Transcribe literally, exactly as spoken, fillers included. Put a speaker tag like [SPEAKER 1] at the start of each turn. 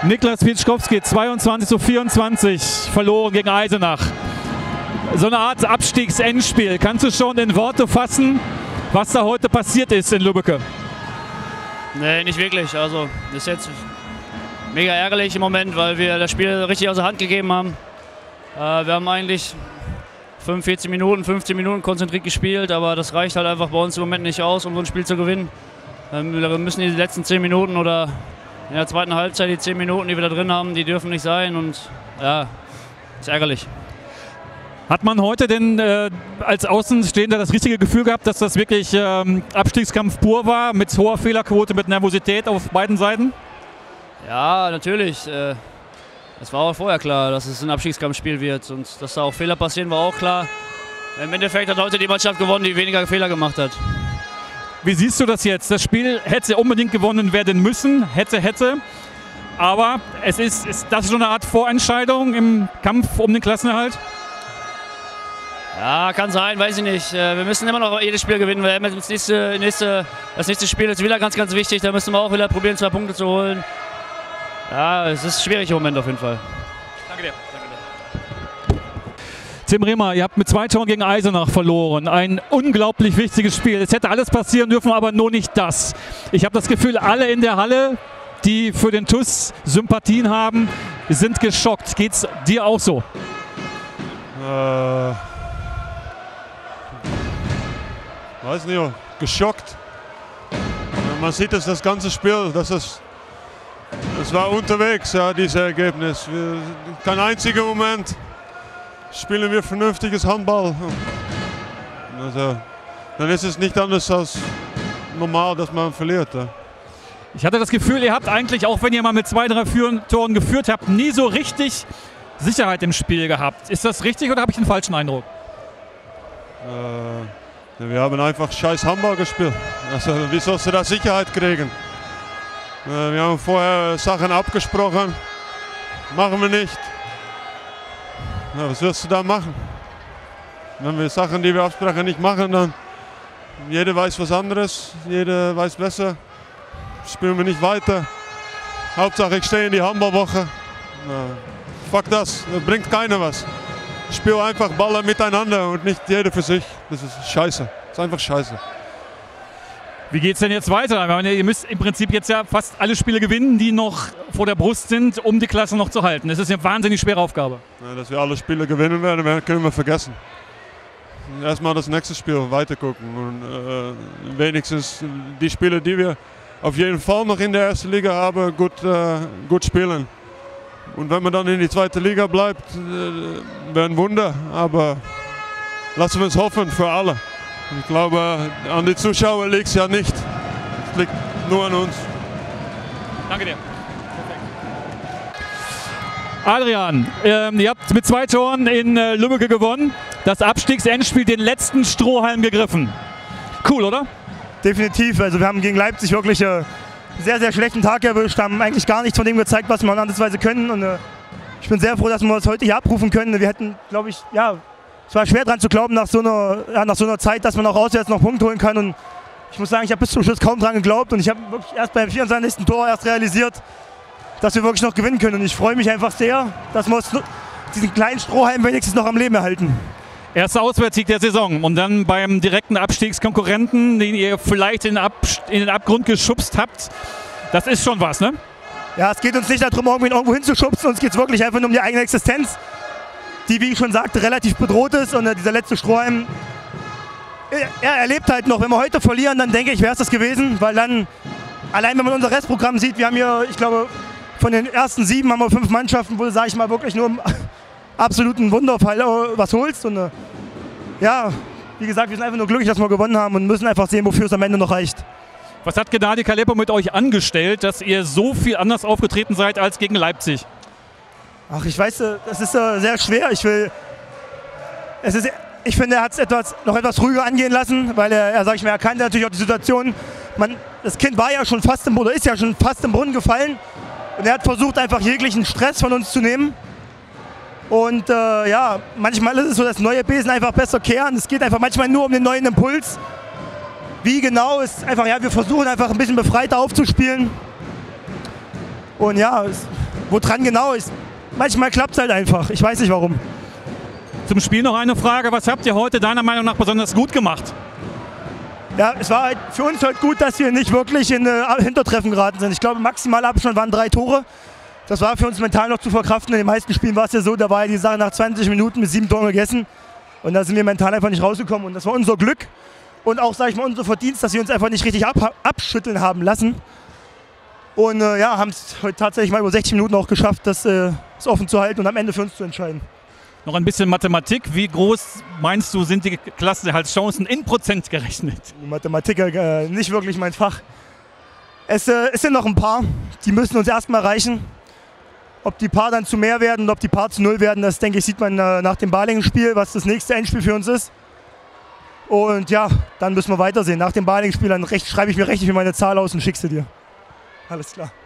[SPEAKER 1] Niklas Pieczkowski, zweiundzwanzig zu vierundzwanzig, verloren gegen Eisenach. So eine Art Abstiegsendspiel. Kannst du schon in Worte fassen, was da heute passiert ist in Lübbecke?
[SPEAKER 2] Nee, nicht wirklich. Also, das ist jetzt mega ärgerlich im Moment, weil wir das Spiel richtig aus der Hand gegeben haben. Äh, wir haben eigentlich fünfundvierzig Minuten, fünfzehn Minuten konzentriert gespielt, aber das reicht halt einfach bei uns im Moment nicht aus, um so ein Spiel zu gewinnen. Ähm, wir müssen die letzten zehn Minuten oder in der zweiten Halbzeit die zehn Minuten, die wir da drin haben, die dürfen nicht sein und ja, ist ärgerlich.
[SPEAKER 1] Hat man heute denn äh, als Außenstehender das richtige Gefühl gehabt, dass das wirklich ähm, Abstiegskampf pur war, mit hoher Fehlerquote, mit Nervosität auf beiden Seiten?
[SPEAKER 2] Ja, natürlich. Äh, das war auch vorher klar, dass es ein Abstiegskampfspiel wird und dass da auch Fehler passieren, war auch klar. Im Endeffekt hat heute die Mannschaft gewonnen, die weniger Fehler gemacht hat.
[SPEAKER 1] Wie siehst du das jetzt? Das Spiel hätte unbedingt gewonnen werden müssen, hätte, hätte. Aber es ist, ist das schon eine Art Vorentscheidung im Kampf um den Klassenerhalt?
[SPEAKER 2] Ja, kann sein, weiß ich nicht. Wir müssen immer noch jedes Spiel gewinnen. Wir haben das nächste, nächste, das nächste Spiel ist wieder ganz, ganz wichtig. Da müssen wir auch wieder probieren, zwei Punkte zu holen. Ja, es ist schwierig im Moment auf jeden Fall.
[SPEAKER 1] Danke dir. Tim Rehmer, ihr habt mit zwei Toren gegen Eisenach verloren. Ein unglaublich wichtiges Spiel. Es hätte alles passieren dürfen, aber nur nicht das. Ich habe das Gefühl, alle in der Halle, die für den T U S Sympathien haben, sind geschockt. Geht's dir auch so?
[SPEAKER 3] Äh, weiß nicht, geschockt. Man sieht es das ganze Spiel, dass es, es war unterwegs, ja, dieses Ergebnis. Wir, kein einziger Moment spielen wir vernünftiges Handball. Also, dann ist es nicht anders als normal, dass man verliert. Ja.
[SPEAKER 1] Ich hatte das Gefühl, ihr habt eigentlich, auch wenn ihr mal mit zwei, drei Toren geführt habt, nie so richtig Sicherheit im Spiel gehabt. Ist das richtig oder habe ich den falschen Eindruck?
[SPEAKER 3] Äh, wir haben einfach scheiß Handball gespielt. Also, wie sollst du da Sicherheit kriegen? Äh, wir haben vorher Sachen abgesprochen, machen wir nicht. Ja, was wirst du da machen? Wenn wir Sachen, die wir absprechen, nicht machen, dann jeder weiß was anderes, jeder weiß besser. Spielen wir nicht weiter. Hauptsache ich stehe in die Handballwoche. Ja, fuck das, das bringt keiner was. Spiel einfach Baller miteinander und nicht jeder für sich. Das ist scheiße. Das ist einfach scheiße.
[SPEAKER 1] Wie geht es denn jetzt weiter? Ich meine, ihr müsst im Prinzip jetzt ja fast alle Spiele gewinnen, die noch vor der Brust sind, um die Klasse noch zu halten. Das ist eine wahnsinnig schwere Aufgabe.
[SPEAKER 3] Ja, dass wir alle Spiele gewinnen werden, können wir vergessen. Erstmal das nächste Spiel weiter gucken und äh, wenigstens die Spiele, die wir auf jeden Fall noch in der ersten Liga haben, gut, äh, gut spielen. Und wenn man dann in die zweite Liga bleibt, äh, wäre ein Wunder. Aber lassen wir es hoffen für alle. Ich glaube, an die Zuschauer liegt es ja nicht. Es liegt nur an uns.
[SPEAKER 1] Danke dir. Adrian, ähm, ihr habt mit zwei Toren in äh, Lübbecke gewonnen. Das Abstiegsendspiel, den letzten Strohhalm gegriffen. Cool, oder?
[SPEAKER 4] Definitiv. Also wir haben gegen Leipzig wirklich äh, einen sehr, sehr schlechten Tag erwischt. Haben eigentlich gar nichts von dem gezeigt, was wir andersweise können. Und äh, ich bin sehr froh, dass wir das heute hier abrufen können. Wir hätten, glaube ich, ja, es war schwer dran zu glauben nach so einer, ja, nach so einer Zeit, dass man auch auswärts noch Punkte holen kann. Und ich muss sagen, ich habe bis zum Schluss kaum dran geglaubt. Und ich habe wirklich erst beim vierundzwanzigsten Tor erst realisiert, dass wir wirklich noch gewinnen können. Und ich freue mich einfach sehr, dass wir diesen kleinen Strohhalm wenigstens noch am Leben erhalten.
[SPEAKER 1] Erster Auswärtssieg der Saison und dann beim direkten Abstiegskonkurrenten, den ihr vielleicht in den, Ab in den Abgrund geschubst habt. Das ist schon was, ne?
[SPEAKER 4] Ja, es geht uns nicht darum, irgendwie irgendwo hinzuschubsen. Uns geht es wirklich einfach nur um die eigene Existenz, die, wie ich schon sagte, relativ bedroht ist. Und äh, dieser letzte Strohhalm, er, er erlebt halt noch. Wenn wir heute verlieren, dann denke ich, wäre es das gewesen. Weil dann, allein wenn man unser Restprogramm sieht, wir haben hier, ich glaube, von den ersten sieben haben wir fünf Mannschaften, wo du, sag ich mal, wirklich nur im absoluten Wunderfall was holst. Und äh, ja, wie gesagt, wir sind einfach nur glücklich, dass wir gewonnen haben und müssen einfach sehen, wofür es am Ende noch reicht.
[SPEAKER 1] Was hat Gennady Kalepo mit euch angestellt, dass ihr so viel anders aufgetreten seid als gegen Leipzig?
[SPEAKER 4] Ach, ich weiß, das ist äh, sehr schwer. Ich will, es ist, ich finde, er hat es etwas, noch etwas ruhiger angehen lassen, weil er, er sag ich mal, er kannte natürlich auch die Situation. Man, das Kind war ja schon fast im, oder ist ja schon fast im Brunnen gefallen und er hat versucht, einfach jeglichen Stress von uns zu nehmen. Und äh, ja, manchmal ist es so, dass neue Besen einfach besser kehren. Es geht einfach manchmal nur um den neuen Impuls. Wie genau ist einfach, ja, wir versuchen einfach ein bisschen befreiter aufzuspielen. Und ja, es, wo dran genau ist. Manchmal klappt es halt einfach. Ich weiß nicht warum.
[SPEAKER 1] Zum Spiel noch eine Frage. Was habt ihr heute deiner Meinung nach besonders gut gemacht?
[SPEAKER 4] Ja, es war halt für uns halt gut, dass wir nicht wirklich in äh, Hintertreffen geraten sind. Ich glaube, maximal Abstand waren drei Tore. Das war für uns mental noch zu verkraften. In den meisten Spielen war es ja so, da war ja die Sache nach zwanzig Minuten mit sieben Toren gegessen. Und da sind wir mental einfach nicht rausgekommen. Und das war unser Glück und auch, sage ich mal, unser Verdienst, dass wir uns einfach nicht richtig ab abschütteln haben lassen. Und äh, ja, haben es heute tatsächlich mal über sechzig Minuten auch geschafft, das, äh, das offen zu halten und am Ende für uns zu entscheiden.
[SPEAKER 1] Noch ein bisschen Mathematik. Wie groß meinst du, sind die Klassenerhaltschancen in Prozent gerechnet?
[SPEAKER 4] Die Mathematik äh, nicht wirklich mein Fach. Es, äh, es sind noch ein paar, die müssen uns erstmal reichen. Ob die Paar dann zu mehr werden und ob die Paar zu null werden, das denke ich, sieht man äh, nach dem Balingen-Spiel, was das nächste Endspiel für uns ist. Und ja, dann müssen wir weitersehen. Nach dem Balingen-Spiel dann recht, schreibe ich mir richtig meine Zahl aus und schicke sie dir. Alles klar.